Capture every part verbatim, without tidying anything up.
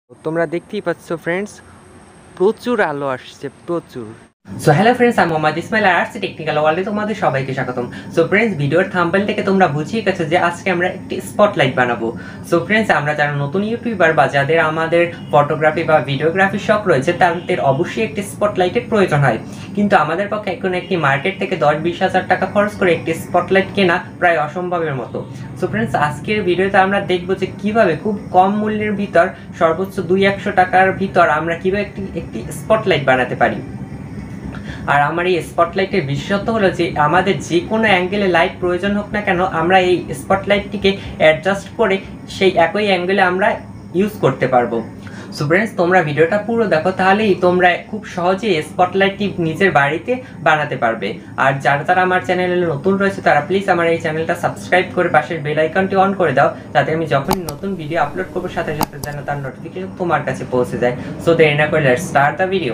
তোমরা দেখতেই পাচ্ছ ফ্রেন্ডস, প্রচুর আলো আসছে, প্রচুর। সো হ্যালো ফ্রেন্ডস, আমি মোহাম্মদ ইসমাইল আর আরসি টেকনিক্যাল ওয়ার্ল্ডে তোমাদের সবাইকে স্বাগতম। সো ফ্রেন্ডস, ভিডিওর থাম্বনেল থেকে তোমরা বুঝিয়ে গেছো যে আজকে আমরা একটি স্পটলাইট বানাবো। সো ফ্রেন্ডস, আমরা যারা নতুন ইউটিউবার বা যাদের আমাদের ফটোগ্রাফি বা ভিডিওগ্রাফি শখ রয়েছে তাদের অবশ্যই একটি স্পটলাইটের প্রয়োজন হয়, কিন্তু আমাদের পক্ষে এখন একটি মার্কেট থেকে দশ বিশ হাজার টাকা খরচ করে একটি স্পটলাইট কেনা প্রায় অসম্ভবের মতো। সো ফ্রেন্ডস, আজকের ভিডিওতে আমরা দেখবো যে কিভাবে খুব কম মূল্যের ভিতর সর্বোচ্চ দুই একশো টাকার ভিতর আমরা কিভাবে একটি একটি স্পটলাইট বানাতে পারি। আর আমার এই স্পটলাইটের বিশেষত্ব হলো যে আমাদের যে কোনো অ্যাঙ্গেলে লাইট প্রয়োজন হোক না কেন, আমরা এই স্পটলাইটটিকে অ্যাডজাস্ট করে সেই একই অ্যাঙ্গেলে আমরা ইউজ করতে পারবো। সো ফ্রেন্ডস, তোমরা ভিডিওটা পুরো দেখো, তাহলেই তোমরা খুব সহজেই স্পটলাইটটি নিজের বাড়িতে বানাতে পারবে। আর যারা তারা আমার চ্যানেলে নতুন রয়েছে তারা প্লিজ আমার এই চ্যানেলটা সাবস্ক্রাইব করে পাশের বেল আইকনটি অন করে দাও, যাতে আমি যখনই নতুন ভিডিও আপলোড করবো সাথে সাথে যেন তার নোটিফিকেশন তোমার কাছে পৌঁছে যায়। সো দেরি না করে let's start the video.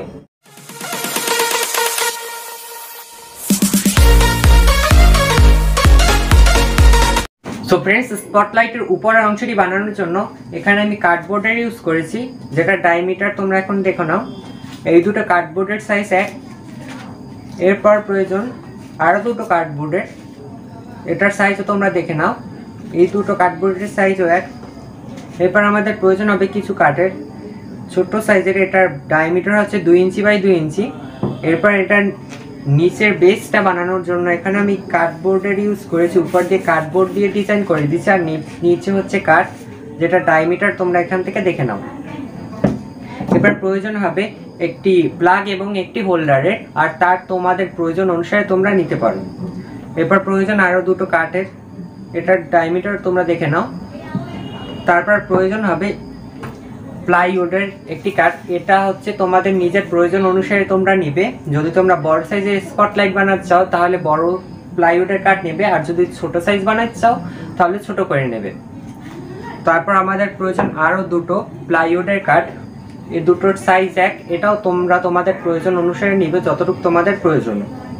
So friends, স্পটলাইটের উপরের অংশটি বানানোর জন্য এখানে আমি কার্ডবোর্ডের ইউজ করেছি, যেটা ডায়ামিটার তোমরা এখন দেখো নাও। এই দুটো কার্ডবোর্ডের সাইজ এক। এরপর প্রয়োজন আরও দুটো কার্ডবোর্ডের, এটার সাইজও তোমরা দেখে নাও। এই দুটো কার্ডবোর্ডের সাইজও এক। এরপর আমাদের প্রয়োজন হবে কিছু কাঠের, ছোট্ট সাইজের। এটার ডায়ামিটার হচ্ছে দুই ইঞ্চি বাই দুই ইঞ্চি। এরপর এটার নিচের বেসটা বানানোর জন্য এখানে আমি কার্ডবোর্ডের ইউজ করেছি, উপর দিয়ে কার্ডবোর্ড দিয়ে ডিজাইন করে দিচ্ছি। আর নিচে হচ্ছে কাঠ, যেটা ডায়ামিটার তোমরা এখান থেকে দেখে নাও। এবার প্রয়োজন হবে একটি প্লাগ এবং একটি হোল্ডারের, আর তার তোমাদের প্রয়োজন অনুসারে তোমরা নিতে পারো। এরপর প্রয়োজন আরও দুটো কাঠের, এটার ডায়ামিটার তোমরা দেখে নাও। তারপর প্রয়োজন হবে প্লাইউডের একটি কাঠ, এটা হচ্ছে তোমাদের নিজের প্রয়োজন অনুসারে তোমরা নিবে। যদি তোমরা বড় সাইজের স্পটলাইট বানাতে চাও তাহলে বড় প্লাইউডের কাঠ নেবে, আর যদি ছোট সাইজ বানাতে চাও তাহলে ছোট করে নেবে। তারপর আমাদের প্রয়োজন আরও দুটো প্লাইউডের কাঠ, এই দুটোর সাইজ এক। এটাও তোমরা তোমাদের প্রয়োজন অনুসারে নিবে, যতটুকু তোমাদের প্রয়োজন।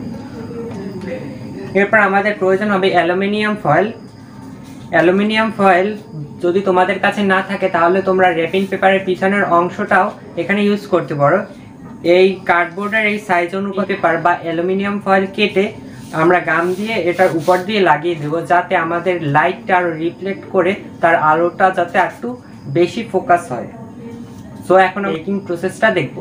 এরপর আমাদের প্রয়োজন হবে অ্যালুমিনিয়াম ফয়েল। অ্যালুমিনিয়াম ফয়েল যদি তোমাদের কাছে না থাকে তাহলে তোমরা র্যাপিং পেপারের পিছনের অংশটাও এখানে ইউজ করতে পারো। এই কার্ডবোর্ডের এই সাইজ অনুযায়ী পেপার বা অ্যালুমিনিয়াম ফয়েল কেটে আমরা গাম দিয়ে এটার উপর দিয়ে লাগিয়ে দেবো, যাতে আমাদের লাইটটা আরও রিফ্লেক্ট করে তার আলোটা যাতে একটু বেশি ফোকাস হয়। সো এখন মেকিং প্রসেসটা দেখবো।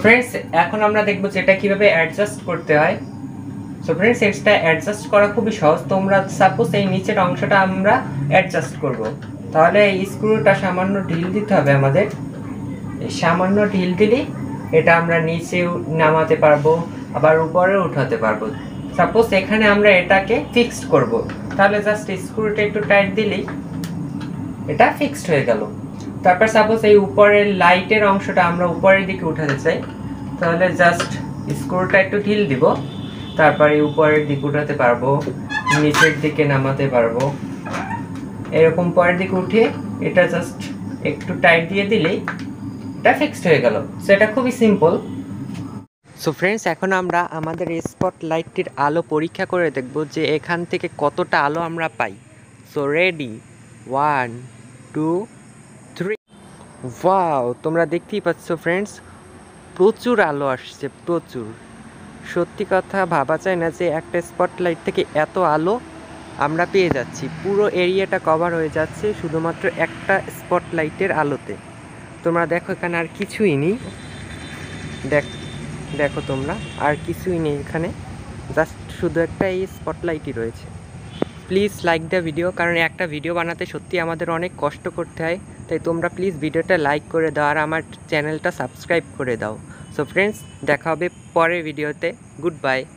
ফ্রেন্ডস এখন আমরা দেখবো যে এটা কিভাবে অ্যাডজাস্ট করতে হয়। সো ফ্রেন্ডস এটা অ্যাডজাস্ট করা খুবই সহজ। তোমরা সাপোজ এই নিচের অংশটা আমরা অ্যাডজাস্ট করব, তাহলে এই স্ক্রুটা সামান্য ঢিল দিতে হবে আমাদের। এই সামান্য ঢিল দিলেই এটা আমরা নিচেও নামাতে পারবো, আবার উপরেও উঠাতে পারবো। সাপোজ এখানে আমরা এটাকে ফিক্সড করব, তাহলে জাস্ট স্ক্রুটা একটু টাইট দিলেই এটা ফিক্সড হয়ে গেল। তারপর সাপোজ এই উপরের লাইটের অংশটা আমরা উপরের দিকে উঠাতে চাই, তাহলে জাস্ট স্ক্রুটা একটু ঢিল দিব, তারপরে উপরের দিকে উঠাতে পারবো, নিচের দিকে নামাতে পারবো। এরকম পরের দিকে উঠে এটা জাস্ট একটু টাইট দিয়ে দিলেই এটা ফিক্সড হয়ে গেল। সো এটা খুবই সিম্পল। সো ফ্রেন্ডস এখন আমরা আমাদের স্পট লাইটটির আলো পরীক্ষা করে দেখব যে এখান থেকে কতটা আলো আমরা পাই। So ready, one two three. Wow, তোমরা দেখতেই পাচ্ছ ফ্রেন্ডস, প্রচুর আলো আসছে, প্রচুর। সত্যি কথা ভাবা যায় না যে একটা স্পটলাইট থেকে এত আলো আমরা পেয়ে যাচ্ছি। পুরো এরিয়াটা কভার হয়ে যাচ্ছে শুধুমাত্র একটা স্পটলাইটের আলোতে। তোমরা দেখো এখানে আর কিছুই নেই, দেখ দেখো তোমরা আর কিছুই নেই এখানে, জাস্ট শুধু একটা এই স্পটলাইটই রয়েছে। প্লিজ লাইক দ্য ভিডিও, কারণ একটা ভিডিও বানাতে সত্যি আমাদের অনেক কষ্ট করতে হয়, তাই তোমরা প্লিজ ভিডিওটা লাইক করে দাও আর আমার চ্যানেলটা সাবস্ক্রাইব করে দাও। সো ফ্রেন্ডস দেখা হবে পরের ভিডিওতে। Good bye.